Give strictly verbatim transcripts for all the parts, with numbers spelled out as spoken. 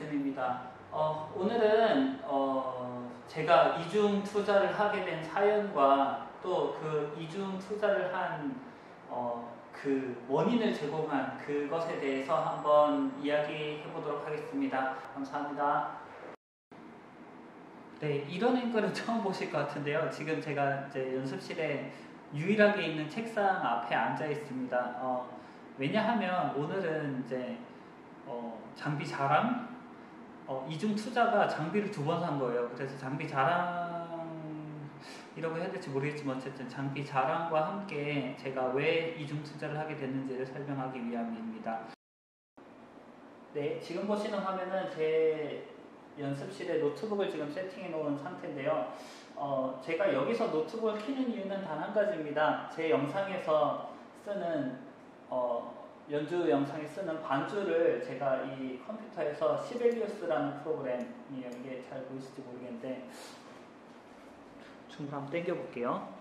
김대준입니다. 어, 오늘은 어, 제가 이중 투자를 하게 된 사연과 또 그 이중 투자를 한 어, 그 원인을 제공한 그것에 대해서 한번 이야기해 보도록 하겠습니다. 감사합니다. 네, 이런 앵글은 처음 보실 것 같은데요. 지금 제가 이제 연습실에 유일하게 있는 책상 앞에 앉아 있습니다. 어, 왜냐하면 오늘은 이제 어, 장비 자랑, 어, 이중 투자가 장비를 두 번 산 거예요. 그래서 장비 자랑이라고 해야 될지 모르겠지만 어쨌든 장비 자랑과 함께 제가 왜 이중 투자를 하게 됐는지를 설명하기 위함입니다. 네, 지금 보시는 화면은 제 연습실에 노트북을 지금 세팅해 놓은 상태인데요. 어, 제가 여기서 노트북을 켜는 이유는 단 한 가지입니다. 제 영상에서 쓰는 어, 연주 영상에 쓰는 반주를 제가 이 컴퓨터에서 시벨리우스라는 프로그램이에요. 이게 잘 보이실지 모르겠는데 줌을 한번 당겨 볼게요.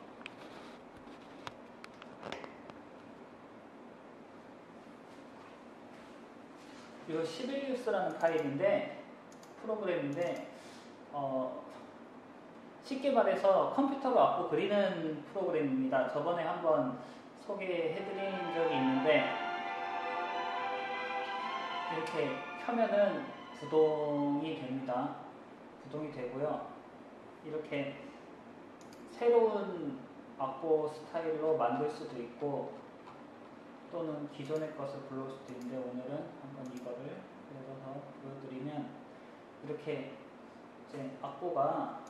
이거 시벨리우스라는 파일인데 프로그램인데 어, 쉽게 말해서 컴퓨터로 악보 그리는 프로그램입니다. 저번에 한번 소개해드린 적이 있는데 이렇게 켜면은 구동이 됩니다. 구동이 되고요. 이렇게 새로운 악보 스타일로 만들 수도 있고 또는 기존의 것을 불러올 수도 있는데 오늘은 한번 이거를 열어서 보여드리면 이렇게 이제 악보가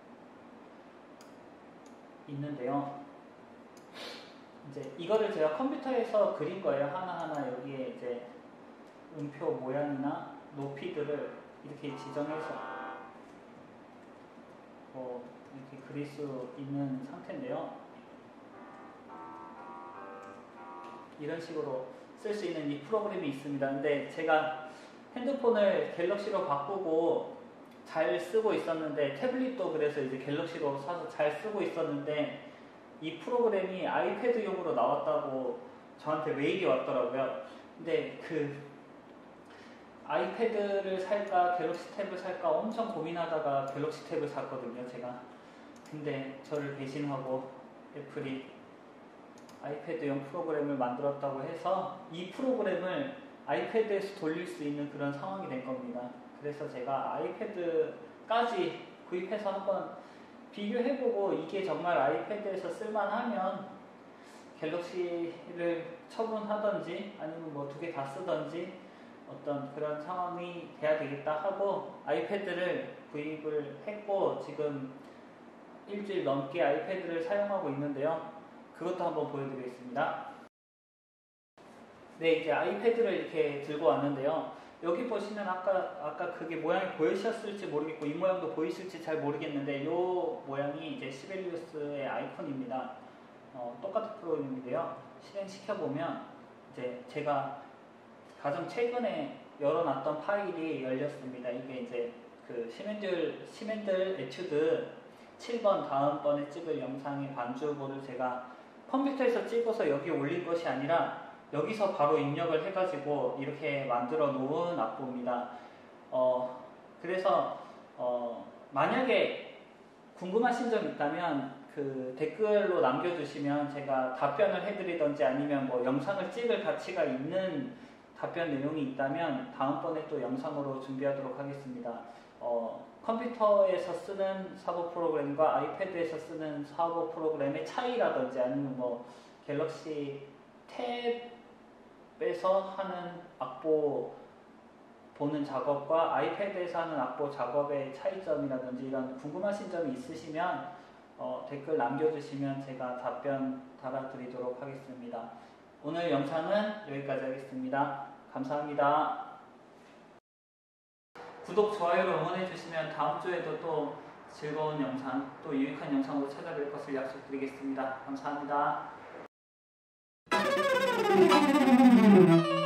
있는데요. 이제 이거를 제가 컴퓨터에서 그린 거예요. 하나하나 여기에 이제 음표 모양이나 높이들을 이렇게 지정해서 뭐 이렇게 그릴 수 있는 상태인데요. 이런 식으로 쓸 수 있는 이 프로그램이 있습니다. 근데 제가 핸드폰을 갤럭시로 바꾸고 잘 쓰고 있었는데 태블릿도 그래서 이제 갤럭시로 사서 잘 쓰고 있었는데 이 프로그램이 아이패드용으로 나왔다고 저한테 메일이 왔더라고요. 근데 그 아이패드를 살까 갤럭시 탭을 살까 엄청 고민하다가 갤럭시 탭을 샀거든요, 제가. 근데 저를 배신하고 애플이 아이패드용 프로그램을 만들었다고 해서 이 프로그램을 아이패드에서 돌릴 수 있는 그런 상황이 된 겁니다. 그래서 제가 아이패드까지 구입해서 한번 비교해보고 이게 정말 아이패드에서 쓸만하면 갤럭시를 처분하던지 아니면 뭐 두 개 다 쓰던지 어떤 그런 상황이 돼야 되겠다 하고 아이패드를 구입을 했고 지금 일주일 넘게 아이패드를 사용하고 있는데요. 그것도 한번 보여드리겠습니다. 네, 이제 아이패드를 이렇게 들고 왔는데요. 여기 보시면 아까 아까 그게 모양이 보이셨을지 모르겠고 이 모양도 보이실지 잘 모르겠는데 이 모양이 이제 시벨리우스의 아이콘입니다. 어, 똑같은 프로그램인데요. 실행시켜 보면 이제 제가 가장 최근에 열어놨던 파일이 열렸습니다. 이게 이제 그 시멘들 시멘들 에튜드 칠 번 다음번에 찍을 영상의 반주보를 제가 컴퓨터에서 찍어서 여기 올린 것이 아니라 여기서 바로 입력을 해가지고 이렇게 만들어 놓은 악보입니다. 어, 그래서 어, 만약에 궁금하신 점 있다면 그 댓글로 남겨주시면 제가 답변을 해드리던지 아니면 뭐 영상을 찍을 가치가 있는 답변 내용이 있다면 다음번에 또 영상으로 준비하도록 하겠습니다. 어, 컴퓨터에서 쓰는 사보 프로그램과 아이패드에서 쓰는 사보 프로그램의 차이라든지 아니면 뭐 갤럭시 탭에서 하는 악보 보는 작업과 아이패드에서 하는 악보 작업의 차이점이라든지 이런 궁금하신 점이 있으시면 어, 댓글 남겨주시면 제가 답변 달아드리도록 하겠습니다. 오늘 영상은 여기까지 하겠습니다. 감사합니다. 구독, 좋아요로 응원해주시면 다음 주에도 또 즐거운 영상, 또 유익한 영상으로 찾아뵐 것을 약속드리겠습니다. 감사합니다.